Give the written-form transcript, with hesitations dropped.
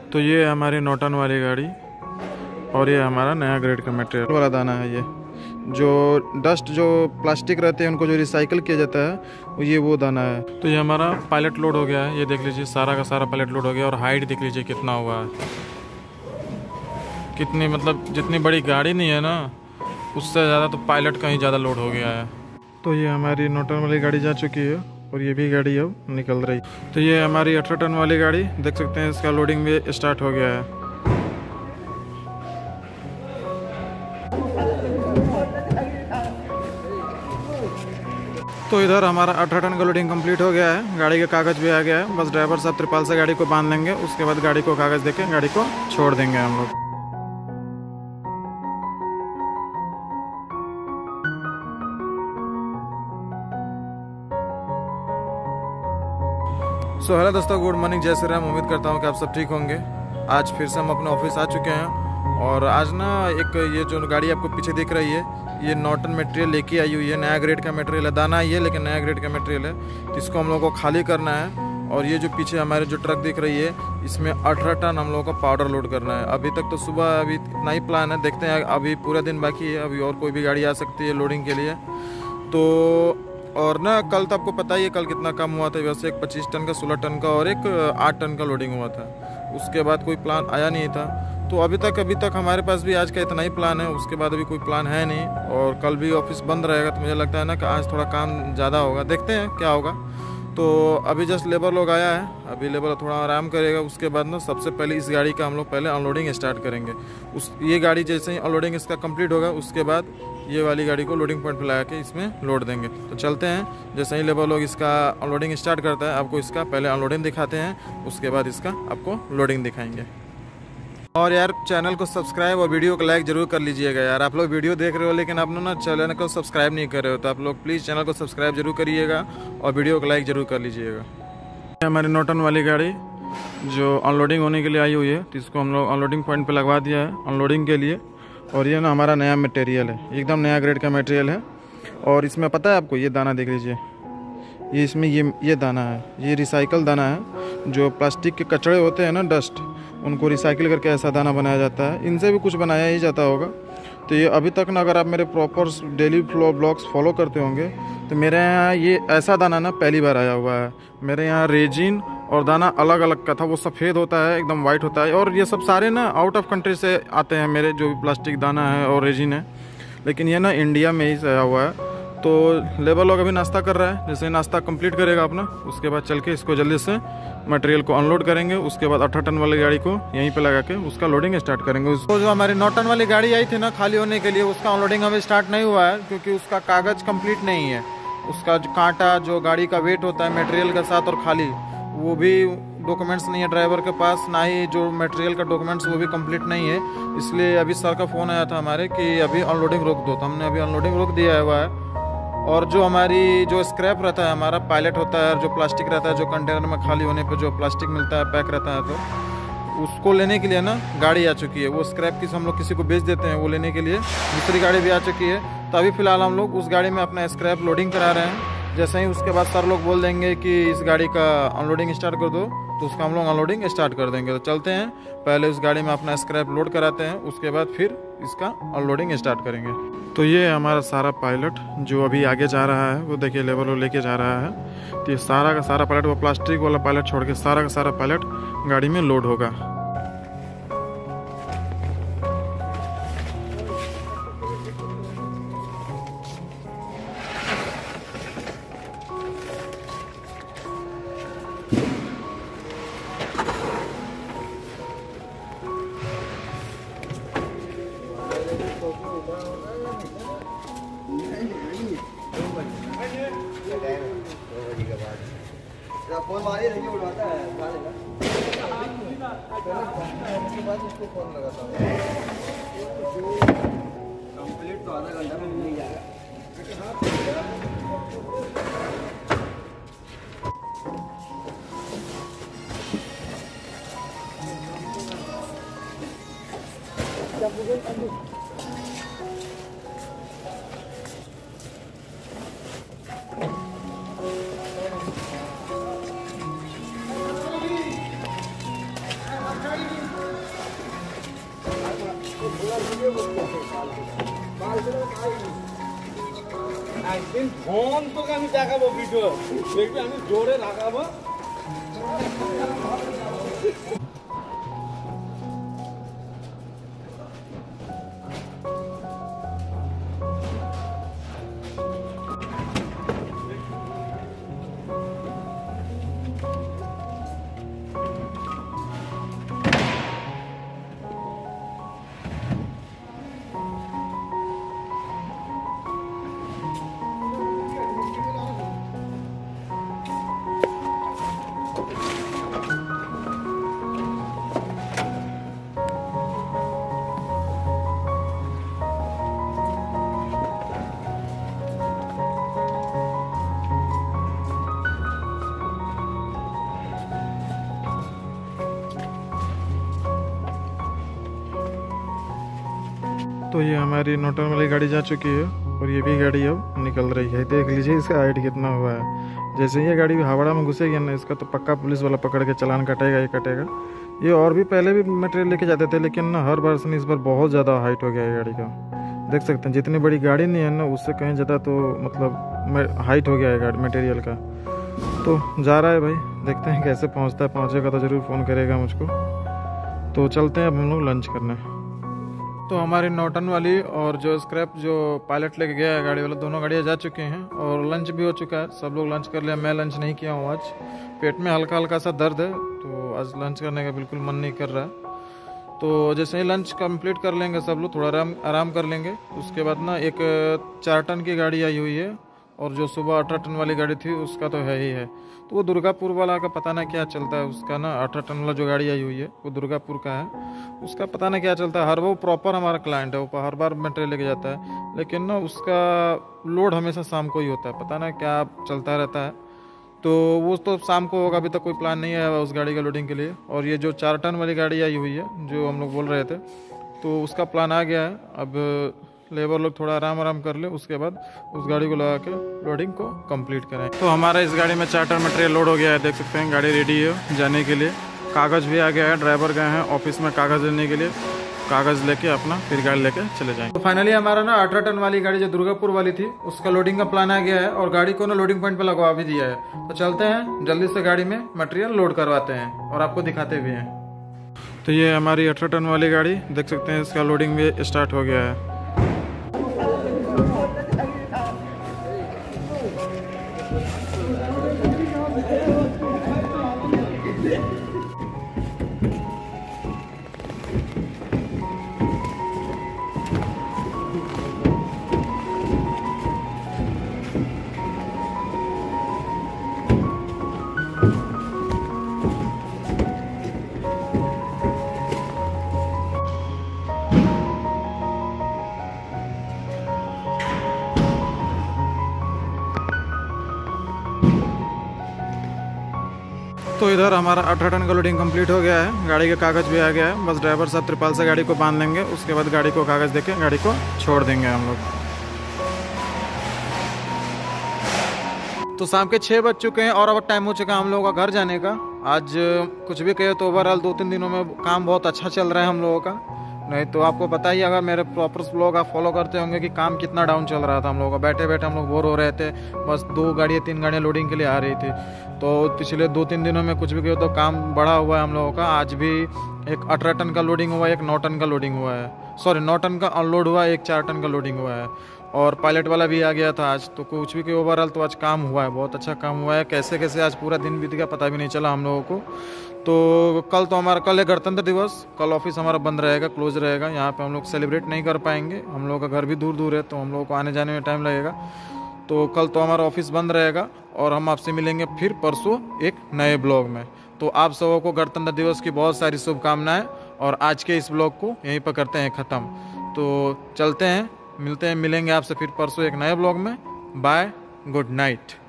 तो ये है हमारी नॉटन वाली गाड़ी और ये हमारा नया ग्रेड का मटेरियल वाला दाना है। ये जो डस्ट जो प्लास्टिक रहते हैं उनको जो रिसाइकल किया जाता है ये वो दाना है। तो ये हमारा पायलट लोड हो गया है। ये देख लीजिए सारा का सारा पायलट लोड हो गया और हाइट देख लीजिए कितना हुआ है, कितनी मतलब जितनी बड़ी गाड़ी नहीं है ना उससे ज़्यादा तो पायलट का ही ज़्यादा लोड हो गया है। तो ये हमारी नॉटन वाली गाड़ी जा चुकी है और ये भी गाड़ी अब निकल रही। तो ये हमारी 18 टन वाली गाड़ी देख सकते हैं, इसका लोडिंग भी स्टार्ट हो गया है। तो इधर हमारा 18 टन का लोडिंग कंप्लीट हो गया है, गाड़ी का कागज़ भी आ गया है। बस ड्राइवर साहब त्रिपाल से गाड़ी को बांध लेंगे, उसके बाद गाड़ी को कागज़ देके गाड़ी को छोड़ देंगे हम लोग। सो हेलो दोस्तों, गुड मॉर्निंग, जय श्री राम। उम्मीद करता हूँ कि आप सब ठीक होंगे। आज फिर से हम अपने ऑफिस आ चुके हैं और आज ना एक ये जो गाड़ी आपको पीछे दिख रही है ये नॉटन मटेरियल लेके आई हुई है। नया ग्रेड का मटेरियल है, दाना ही है लेकिन नया ग्रेड का मटेरियल है। तो इसको हम लोग को खाली करना है और ये जो पीछे हमारे जो ट्रक दिख रही है इसमें 18 टन हम लोग को पाउडर लोड करना है। अभी तक तो सुबह अभी इतना ही प्लान है, देखते हैं अभी पूरा दिन बाकी है, अभी और कोई भी गाड़ी आ सकती है लोडिंग के लिए। तो और ना कल तो आपको पता ही है कल कितना कम हुआ था, वैसे एक 25 टन का, 16 टन का और एक 8 टन का लोडिंग हुआ था। उसके बाद कोई प्लान आया नहीं था। तो अभी तक हमारे पास भी आज का इतना ही प्लान है, उसके बाद अभी कोई प्लान है नहीं। और कल भी ऑफिस बंद रहेगा तो मुझे लगता है ना कि आज थोड़ा काम ज़्यादा होगा, देखते हैं क्या होगा। तो अभी जस्ट लेबर लोग आया है, अभी लेबर थोड़ा आराम करेगा। उसके बाद ना सबसे पहले इस गाड़ी का हम लोग पहले अनलोडिंग स्टार्ट करेंगे। ये गाड़ी जैसे ही अनलोडिंग इसका कंप्लीट होगा उसके बाद ये वाली गाड़ी को लोडिंग पॉइंट पर लगा के इसमें लोड देंगे। तो चलते हैं, जैसे ही लेबर लोग इसका अनलोडिंग स्टार्ट करता है आपको इसका पहले अनलोडिंग दिखाते हैं, उसके बाद इसका आपको लोडिंग दिखाएंगे। और यार चैनल को सब्सक्राइब और वीडियो को लाइक जरूर कर लीजिएगा। यार आप लोग वीडियो देख रहे हो लेकिन आप लोग ना चैनल को सब्सक्राइब नहीं कर रहे हो, तो आप लोग प्लीज़ चैनल को सब्सक्राइब जरूर करिएगा और वीडियो को लाइक जरूर कर लीजिएगा। हमारी नॉटन वाली गाड़ी जो अनलोडिंग होने के लिए आई हुई है, तो इसको हम लोग अनलोडिंग पॉइंट पर लगवा दिया है अनलोडिंग के लिए। और ये ना हमारा नया मटेरियल है, एकदम नया ग्रेड का मटेरियल है। और इसमें पता है आपको, ये दाना देख लीजिए, ये इसमें ये दाना है, ये रिसाइकल दाना है। जो प्लास्टिक के कचड़े होते हैं ना, डस्ट, उनको रिसाइकिल करके ऐसा दाना बनाया जाता है। इनसे भी कुछ बनाया ही जाता होगा। तो ये अभी तक ना अगर आप मेरे प्रॉपर डेली ब्लॉग्स फॉलो करते होंगे तो मेरे यहाँ ये ऐसा दाना ना पहली बार आया हुआ है। मेरे यहाँ रेजिन और दाना अलग अलग का था, वो सफ़ेद होता है, एकदम वाइट होता है। और ये सब सारे ना आउट ऑफ कंट्री से आते हैं मेरे जो भी प्लास्टिक दाना है और रेजिन है, लेकिन ये ना इंडिया में ही से आया हुआ है। तो लेबर लोग अभी नाश्ता कर रहा है, जैसे नाश्ता कंप्लीट करेगा अपना उसके बाद चल के इसको जल्दी से मटेरियल को अनलोड करेंगे। उसके बाद 18 टन वाली गाड़ी को यहीं पे लगा के उसका लोडिंग स्टार्ट करेंगे। उसको जो हमारी 9 टन वाली गाड़ी आई थी ना खाली होने के लिए, उसका अनलोडिंग अभी स्टार्ट नहीं हुआ है क्योंकि उसका कागज़ कंप्लीट नहीं है। उसका जो कांटा जो गाड़ी का वेट होता है मटेरियल के साथ और खाली, वो भी डॉक्यूमेंट्स नहीं है ड्राइवर के पास, ना ही जो मटेरियल का डॉक्यूमेंट्स वो भी कंप्लीट नहीं है। इसलिए अभी सर का फ़ोन आया था हमारे कि अभी अनलोडिंग रोक दो, तो हमने अभी अनलोडिंग रोक दिया हुआ है। और जो हमारी जो स्क्रैप रहता है, हमारा पायलट होता है, जो प्लास्टिक रहता है, जो कंटेनर में खाली होने पे जो प्लास्टिक मिलता है पैक रहता है, तो उसको लेने के लिए ना गाड़ी आ चुकी है। वो स्क्रैप हम लोग किसी को बेच देते हैं, वो लेने के लिए दूसरी गाड़ी भी आ चुकी है। तो अभी फ़िलहाल हम लोग उस गाड़ी में अपना स्क्रैप लोडिंग करा रहे हैं। जैसे ही उसके बाद सर लोग बोल देंगे कि इस गाड़ी का अनलोडिंग स्टार्ट कर दो, तो उसका हम लोग अनलोडिंग स्टार्ट कर देंगे। तो चलते हैं, पहले उस गाड़ी में अपना स्क्रैप लोड कराते हैं, उसके बाद फिर इसका अनलोडिंग स्टार्ट करेंगे। तो ये हमारा सारा पायलट जो अभी आगे जा रहा है, वो देखिए लेबर लोग लेके जा रहा है। तो ये सारा का सारा पायलट, वो प्लास्टिक वाला पायलट छोड़ के सारा का सारा पायलट गाड़ी में लोड होगा। फोन मारिए, देखिए उठाता है, उठा लेगा। उसके बाद उसको फोन लगाता हूँ। कंप्लीट तो आधा घंटा में मिल जाएगा। একদিন ফোন তোকে আমি দেখাবো ভিডিও দেখবি আমি জোরে লাগাবো। तो ये हमारी नोटन वाली गाड़ी जा चुकी है और ये भी गाड़ी अब निकल रही है। देख लीजिए इसका हाइट कितना हुआ है। जैसे ये गाड़ी हावड़ा में घुसेगी ना, इसका तो पक्का पुलिस वाला पकड़ के चालान कटेगा ही कटेगा। ये और भी पहले भी मटेरियल लेके जाते थे, लेकिन ना हर बार से इस बार बहुत ज़्यादा हाइट हो गया है गाड़ी का। देख सकते हैं जितनी बड़ी गाड़ी नहीं है ना, उससे कहीं ज़्यादा तो मतलब हाइट हो गया है गाड़ी मटेरियल का। तो जा रहा है भाई, देखते हैं कैसे पहुँचता है। पहुँचेगा तो ज़रूर फ़ोन करेगा मुझको। तो चलते हैं अब हम लोग लंच करने। तो हमारी नॉटन वाली और जो स्क्रैप जो पायलट लेके गया है गाड़ी वाला, दोनों गाड़ियाँ जा चुकी हैं और लंच भी हो चुका है। सब लोग लंच कर लिया, मैं लंच नहीं किया हूँ। आज पेट में हल्का हल्का सा दर्द है, तो आज लंच करने का बिल्कुल मन नहीं कर रहा है। तो जैसे ही लंच कंप्लीट कर लेंगे सब लोग, थोड़ा आराम कर लेंगे। उसके बाद ना एक 4 टन की गाड़ी आई हुई है और जो सुबह 18 टन वाली गाड़ी थी उसका तो है ही है। तो वो दुर्गापुर वाला का पता ना क्या चलता है उसका ना। 18 टन वाला जो गाड़ी आई हुई है वो दुर्गापुर का है, उसका पता ना क्या चलता है। हर वो प्रॉपर हमारा क्लाइंट है, वो हर बार मटेरियल लेके जाता है, लेकिन ना उसका लोड हमेशा शाम को ही होता है। पता ना क्या चलता रहता है। तो वो तो शाम को होगा, अभी तक कोई प्लान नहीं आया उस गाड़ी का लोडिंग के लिए। और ये जो 4 टन वाली गाड़ी आई हुई है जो हम लोग बोल रहे थे, तो उसका प्लान आ गया है। अब लेबर लोग थोड़ा आराम कर ले, उसके बाद उस गाड़ी को लगा के लोडिंग को कंप्लीट करें। तो हमारा इस गाड़ी में 4 टन मटेरियल लोड हो गया है। देख सकते हैं गाड़ी रेडी है जाने के लिए। कागज़ भी आ गया है, ड्राइवर गए हैं ऑफिस में कागज़ लेने के लिए। कागज़ लेके अपना फिर गाड़ी लेके चले जाएंगे। तो फाइनली हमारा ना 18 टन वाली गाड़ी जो दुर्गापुर वाली थी उसका लोडिंग का प्लान आ गया है और गाड़ी को ना लोडिंग पॉइंट पे लगवा भी दिया है। तो चलते हैं जल्दी से गाड़ी में मटेरियल लोड करवाते हैं और आपको दिखाते भी हैं। तो ये हमारी 18 टन वाली गाड़ी देख सकते हैं, इसका लोडिंग भी स्टार्ट हो गया है। तो इधर हमारा 18 टन का लोडिंग कंप्लीट हो गया है। गाड़ी का कागज़ भी आ गया है। बस ड्राइवर साहब त्रिपाल से गाड़ी को बांध लेंगे, उसके बाद गाड़ी को कागज़ देके गाड़ी को छोड़ देंगे हम लोग। तो शाम के 6 बज चुके हैं और अब टाइम हो चुका है हम लोगों का घर जाने का। आज कुछ भी कहे तो ओवरऑल 2-3 दिनों में काम बहुत अच्छा चल रहा है हम लोगों का। नहीं तो आपको पता ही, अगर मेरे प्रॉपर ब्लॉग आप फॉलो करते होंगे कि काम कितना डाउन चल रहा था हम लोगों का। बैठे बैठे हम लोग बोर हो रहे थे, बस 2 गाड़ियाँ 3 गाड़ियाँ लोडिंग के लिए आ रही थी। तो पिछले 2-3 दिनों में कुछ भी कहो तो काम बढ़ा हुआ है हम लोगों का। आज भी एक 18 टन का लोडिंग हुआ है, एक 9 टन का लोडिंग हुआ है, सॉरी 9 टन का अनलोड हुआ है, एक 4 टन का लोडिंग हुआ है और पायलट वाला भी आ गया था आज। तो कुछ भी ओवरऑल तो आज काम हुआ है, बहुत अच्छा काम हुआ है। कैसे कैसे आज पूरा दिन बीत गया पता भी नहीं चला हम लोगों को। तो कल तो हमारा कल है गणतंत्र दिवस, कल ऑफिस हमारा बंद रहेगा, क्लोज रहेगा। यहाँ पे हम लोग सेलिब्रेट नहीं कर पाएंगे, हम लोगों का घर भी दूर दूर है, तो हम लोगों को आने जाने में टाइम लगेगा। तो कल तो हमारा ऑफिस बंद रहेगा और हम आपसे मिलेंगे फिर परसों एक नए ब्लॉग में। तो आप सबों को गणतंत्र दिवस की बहुत सारी शुभकामनाएं और आज के इस ब्लॉग को यहीं पर करते हैं ख़त्म। तो चलते हैं, मिलेंगे आपसे फिर परसों एक नए ब्लॉग में। Bye, good night.